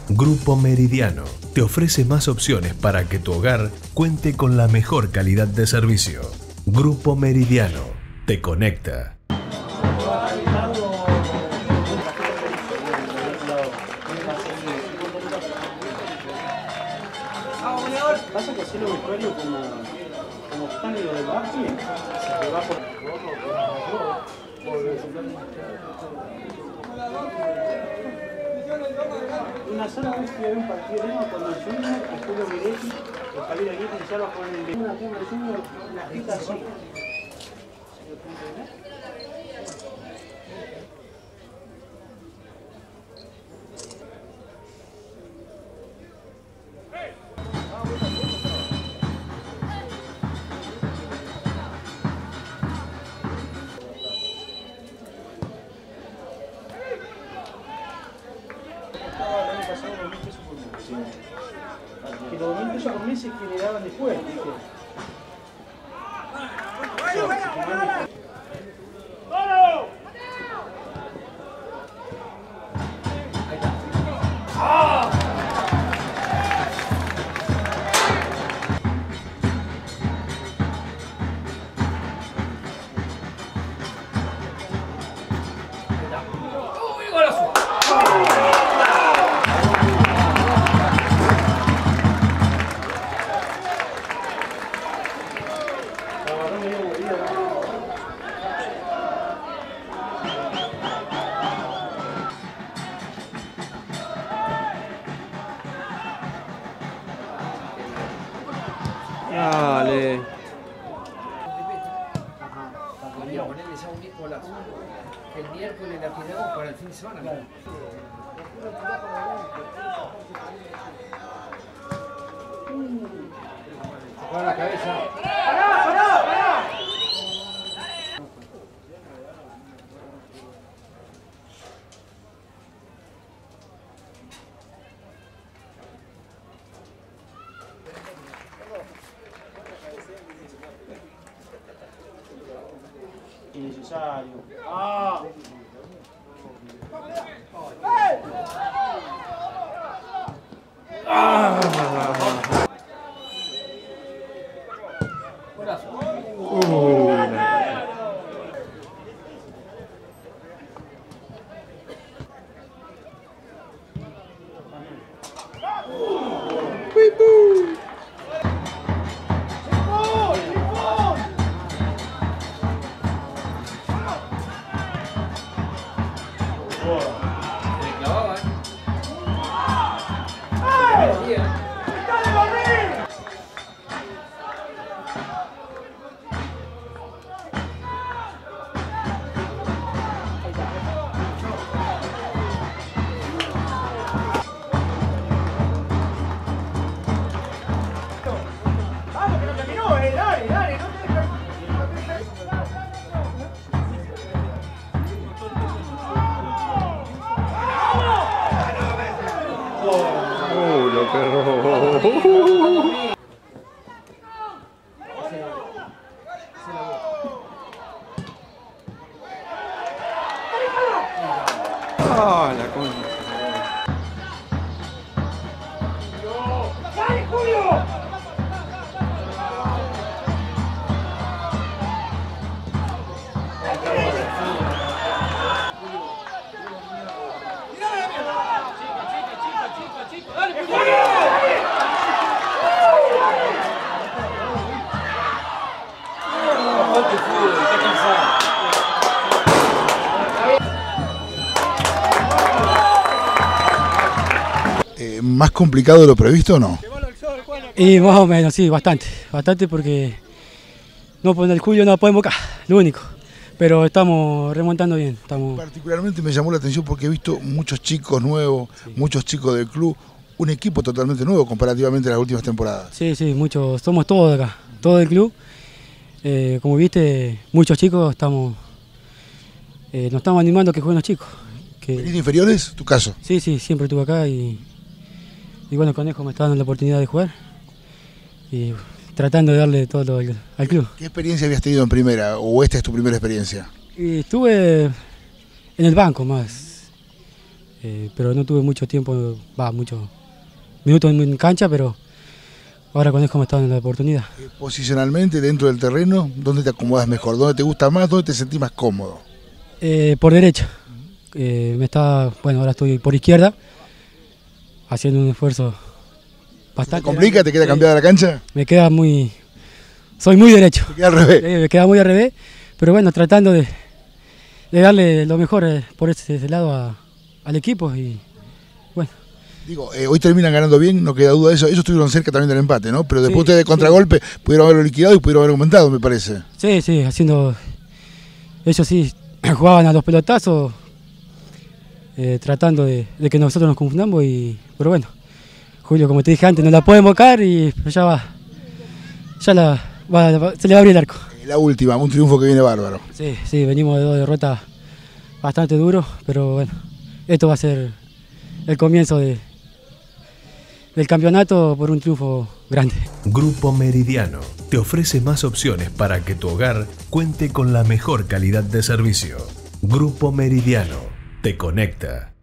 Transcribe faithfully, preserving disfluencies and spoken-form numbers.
Grupo Meridiano te ofrece más opciones para que tu hogar cuente con la mejor calidad de servicio. Grupo Meridiano te conecta. Pasa que hacer el usuario como, como están en lo del barco, se va por... Una sola vez que había un partido de Lima cuando el Junior, que Julio Miretti, el Javier Aguirre y Salva con el una tema del Junior, la cita así. Que los dos mil pesos por mes se generaban después, ¿viste? Dale. Podría ponerle ya un golazo. El miércoles la tiramos para el fin de semana. Claro. Se para la cabeza. ¡Pará, pará, pará! Innecesario. ¡Ah! Ah. Uh. ¡Oh, lo perro! ¡Ah, la concha! ¡Dale, Julio! Eh, ¿Más complicado de lo previsto o no? Y más o menos, sí, bastante, bastante porque no poner el Julio no podemos acá, lo único. Pero estamos remontando bien. Estamos... Particularmente me llamó la atención porque he visto muchos chicos nuevos, sí. muchos chicos del club, un equipo totalmente nuevo comparativamente a las últimas temporadas. Sí, sí, muchos, somos todos acá, todo el club. Eh, como viste, muchos chicos estamos, eh, nos estamos animando a que jueguen los chicos. Que... ¿Venís de inferiores? ¿Tu caso? Sí, sí, siempre estuve acá y, y bueno, el Conejo me está dando la oportunidad de jugar y tratando de darle todo al, al club. ¿Qué experiencia habías tenido en primera o esta es tu primera experiencia? Y estuve en el banco más, eh, pero no tuve mucho tiempo, va, muchos minutos en cancha, pero ahora conozco cómo estaba en la oportunidad. Posicionalmente, dentro del terreno, ¿dónde te acomodas mejor? ¿Dónde te gusta más? ¿Dónde te sentís más cómodo? Eh, por derecha. Eh, me está, bueno, ahora estoy por izquierda, haciendo un esfuerzo bastante. ¿Te complica? grande. ¿Te queda cambiada la cancha? Me queda muy, soy muy derecho. Te queda al revés. Eh, me queda muy al revés, pero bueno, tratando de, de darle lo mejor eh, por ese, ese lado a, al equipo y bueno. Digo, eh, hoy terminan ganando bien, no queda duda de eso. Ellos estuvieron cerca también del empate, ¿no? Pero después Sí, ustedes de contragolpe sí. pudieron haberlo liquidado y pudieron haber aumentado, me parece. Sí, sí, haciendo, ellos sí, jugaban a los pelotazos, eh, tratando de, de que nosotros nos confundamos, y, pero bueno, Julio, como te dije antes, no la puede invocar y ya va, ya la, va, va, se le va a abrir el arco. La última, un triunfo que viene bárbaro. Sí, sí, venimos de dos derrotas bastante duros, pero bueno, esto va a ser el comienzo de, del campeonato por un triunfo grande. Grupo Meridiano te ofrece más opciones para que tu hogar cuente con la mejor calidad de servicio. Grupo Meridiano te conecta.